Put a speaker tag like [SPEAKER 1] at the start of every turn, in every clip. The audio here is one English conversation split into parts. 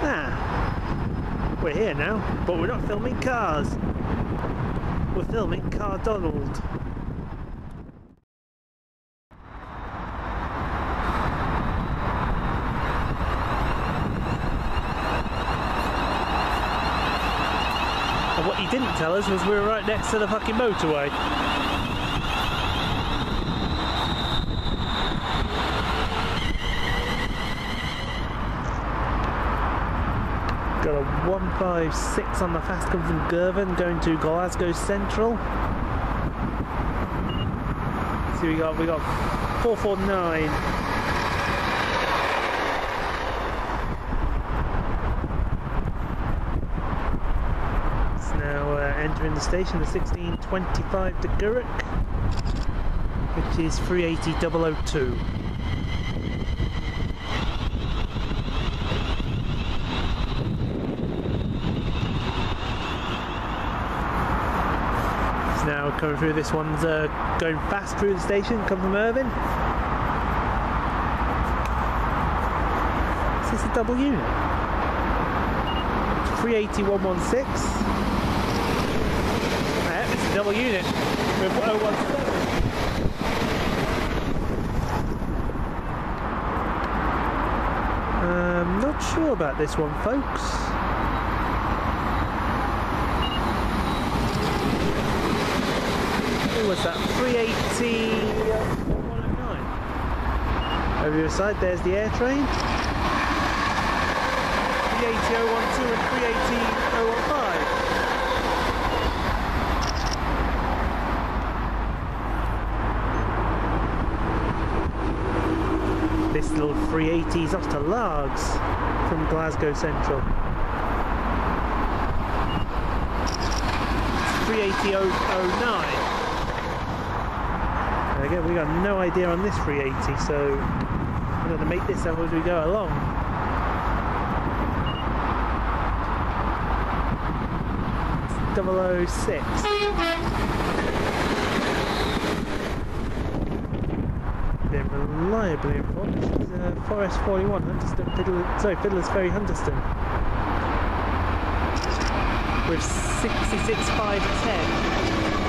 [SPEAKER 1] We're here now, but we're not filming cars. We're filming Cardonald. And what he didn't tell us was we were right next to the fucking motorway. Got a 156 on the fast come from Girvan going to Glasgow Central. So we got 449. It's now entering the station, the 1625 to Gourock, which is 380,002. Now coming through, this one's going fast through the station, come from Irvine. Is this a double unit? 380,116. Yeah, it's a double unit with 017. Not sure about this one, folks. What's that? 380,109. Over the other side, there's the air train. 380,012 and 380,015. This little 380 is off to Largs from Glasgow Central. 380,009. Again, we got no idea on this 380, so we're going to make this up as we go along. It's 006. They're reliably informed. This is Forest 41, Hunterston, Fiddler's Ferry, Hunterston. With 66,510.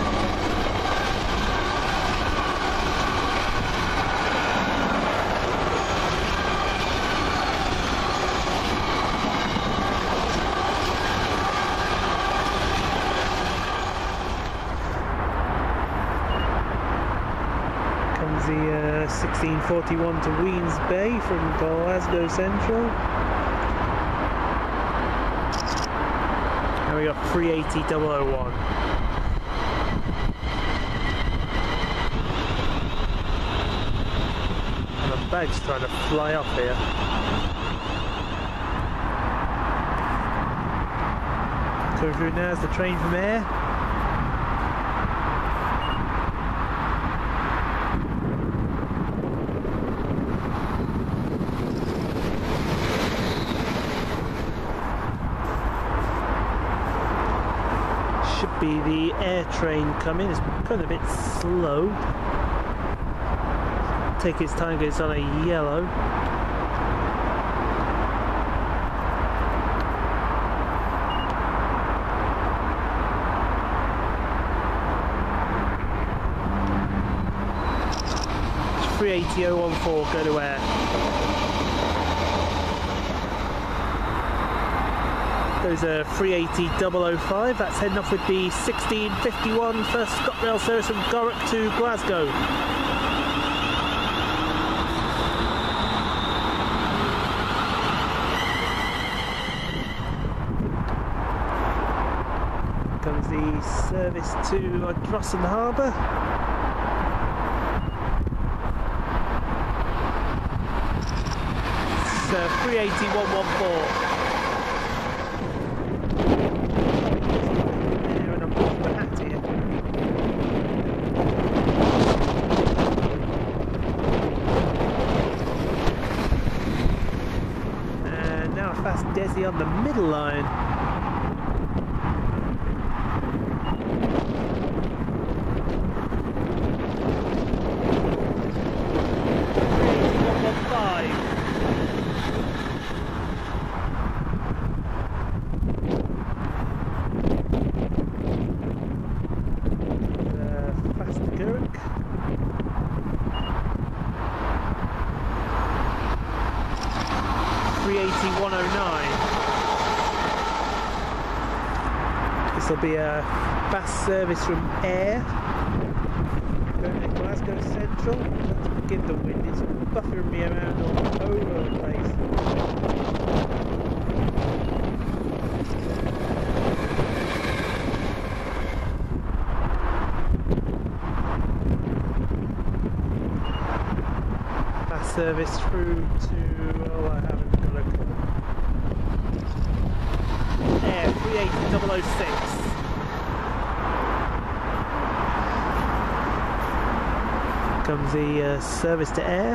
[SPEAKER 1] The 1641 to Weymss Bay from Glasgow Central. And we got 380,001. And the bag's trying to fly off here. Coming through now is the train from Ayr. Be the air train coming. It's kind of a bit slow. Take its time because it's on a yellow. It's 380,014, go to Ayr. Those are 380,005. That's heading off with the 1651 First Scotrail service from Gourock to Glasgow. Comes the service to Drossen Harbour. It's 380,114. Fast Desi on the middle line. 380-109. This will be a fast service from Ayr, going to Glasgow Central. Let's begin the wind, it's buffering me around all over the place. Service through to, oh, I haven't got a clue. Ayr 380-006. Comes the service to Ayr.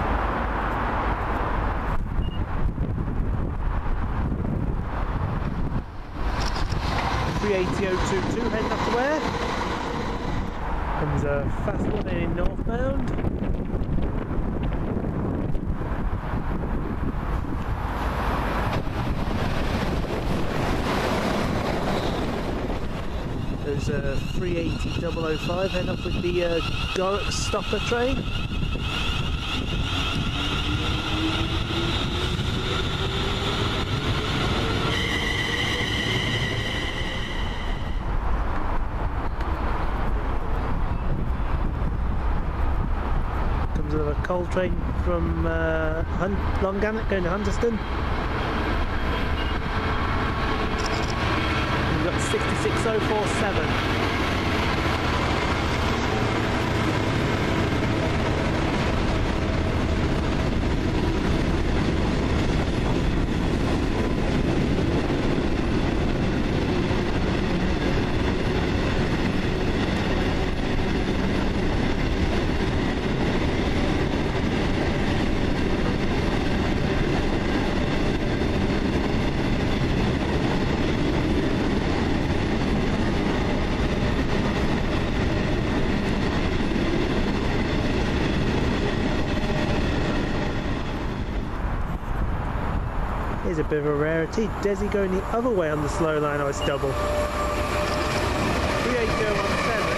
[SPEAKER 1] .380-022 heading up to Ayr. Comes a fast one in northbound. There's a 380-005 heading up with the Gourock stopper train. Comes another coal train from Longannet going to Hunterston. 66047. Here's a bit of a rarity. Desi going the other way on the slow line. Oh, it's double. 38017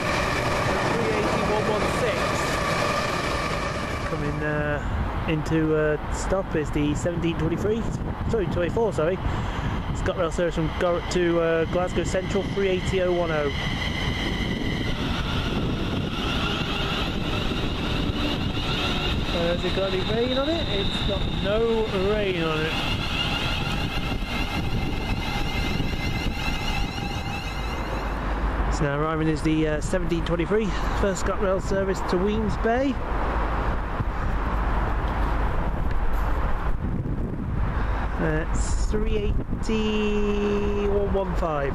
[SPEAKER 1] and 380-116. Coming into stop is the 1723. Sorry, 24. Sorry. Scotrail service from Gourock to Glasgow Central. 380-010. Has it got any rain on it? It's got no rain on it. So now arriving is the 1723 First Scotrail service to Weymss Bay. That's 380-115.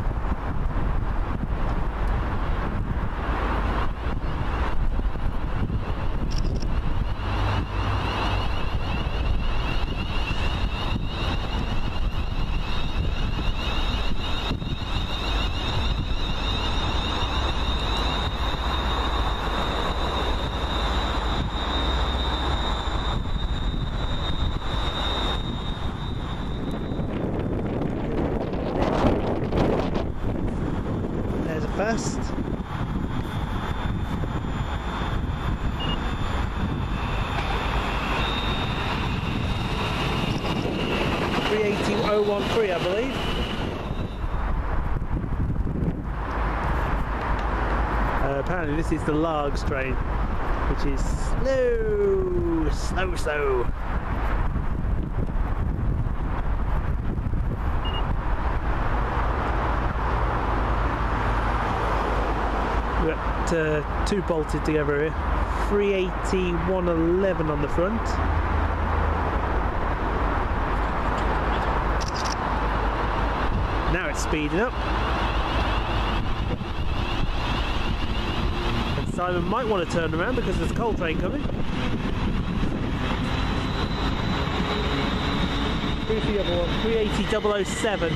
[SPEAKER 1] Fast. .380-013, I believe. Apparently this is the Largs train, which is slow. We've got two bolted together here. 380-111 on the front. Now it's speeding up. And Simon might want to turn around because there's a coal train coming. Who's the other one? 380-007.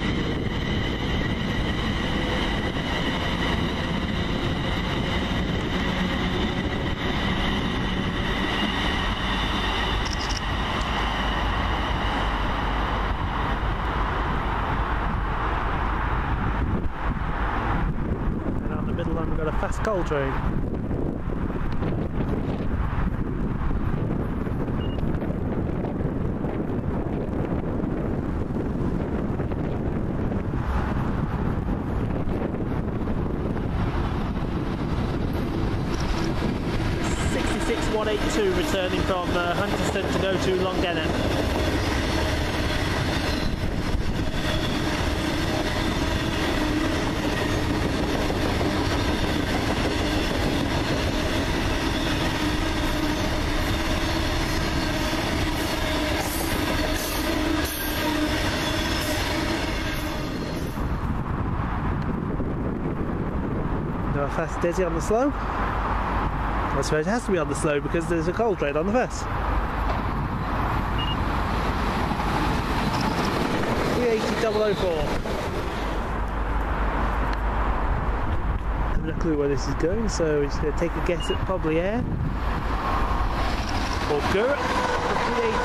[SPEAKER 1] We've got a fast coal train. turning from Hunterston to go to Longennan.
[SPEAKER 2] Fast Desi on the slow. I suppose it has to be on the slow because there's a coal train on the fast. 380,004. I have no clue where this is going, so we're just going to take a guess at probably Ayr or Gourock for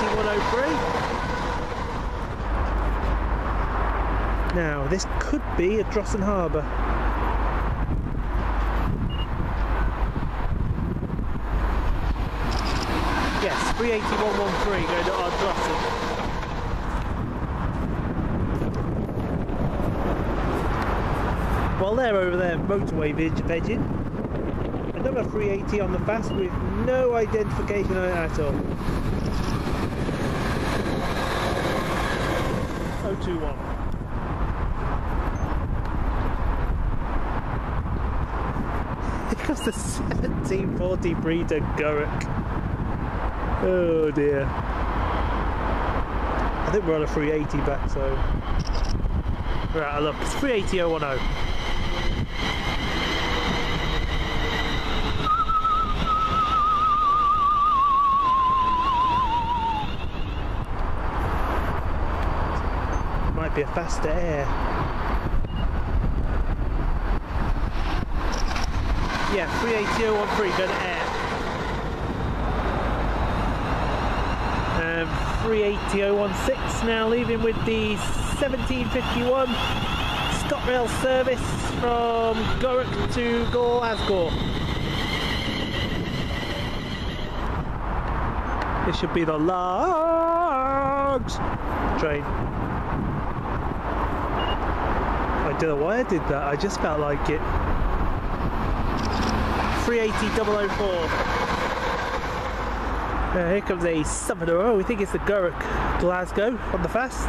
[SPEAKER 2] 380,103. Now this could be at Drossen Harbour. Yes, 380,113 going to Ardrossan. While they're over there motorway vegging, another 380 on the fast with no identification on it at all. 021. Here comes the 1743 to Gourock. Oh dear. I think we're on a 380 back, so right, look, it's 380,010. Might be a faster Ayr. Yeah, 380,013 going to Ayr. 380,016 now leaving with the 1751 Scotrail service from Gourock to Glasgow. This should be the logs train. I don't know why I did that, I just felt like it. 380,004. Here comes a 7 in a row. We think it's the Gourock Glasgow on the fast.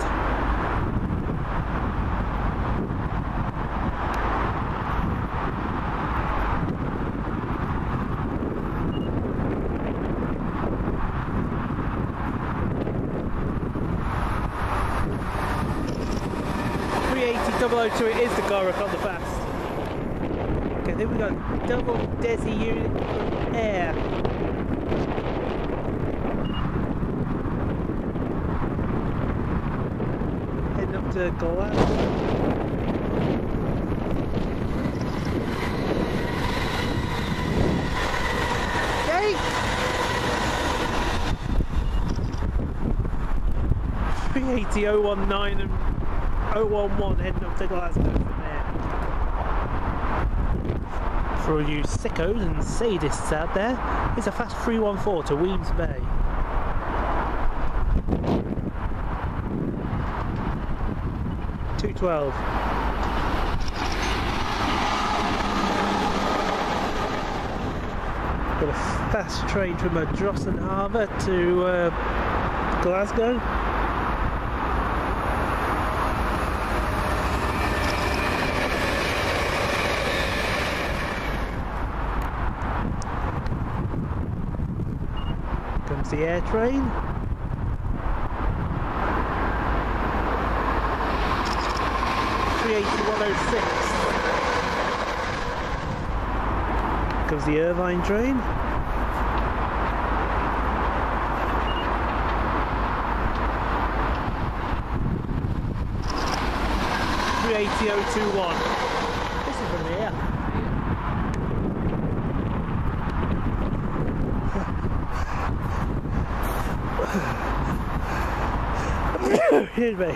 [SPEAKER 2] .002, it is the Gourock on the fast. Okay, then we got double Desi unit Ayr. Heading up to Glasgow. Jake! 380,019 and 011 heading up to Glasgow from there. For all you sickos and sadists out there, it's a fast 314 to Weymss Bay. .212. Got a fast train from Drossen Harbour to Glasgow. Comes the Ayr train. Comes the Irvine train. .380,021. This is from here. Excuse me.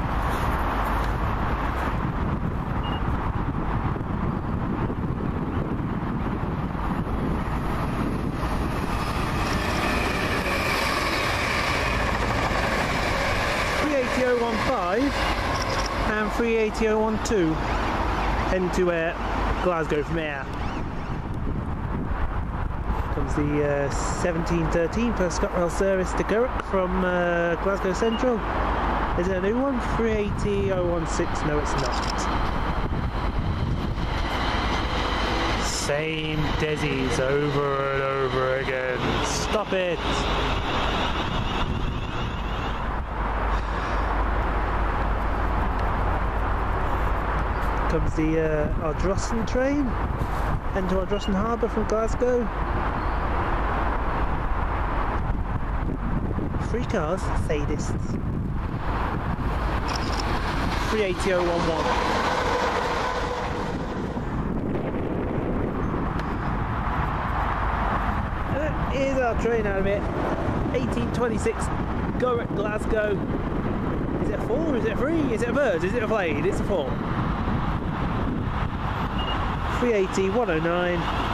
[SPEAKER 2] And 380,012 heading to Glasgow from Ayr. Comes
[SPEAKER 1] comes the 1713 First Scotrail service to Gourock from Glasgow Central. Is it a new one? 380-016? No, it's not. Same Desi's over and over again. Stop it! Comes the Ardrossan train into Ardrossan Harbour from Glasgow. 3 cars, sadists. 380-011. Here's our train out of it. 1826 Gourock, Glasgow. Is it a 4? Is it a 3? Is it a bird? Is it a blade? It's a 4. 380-109.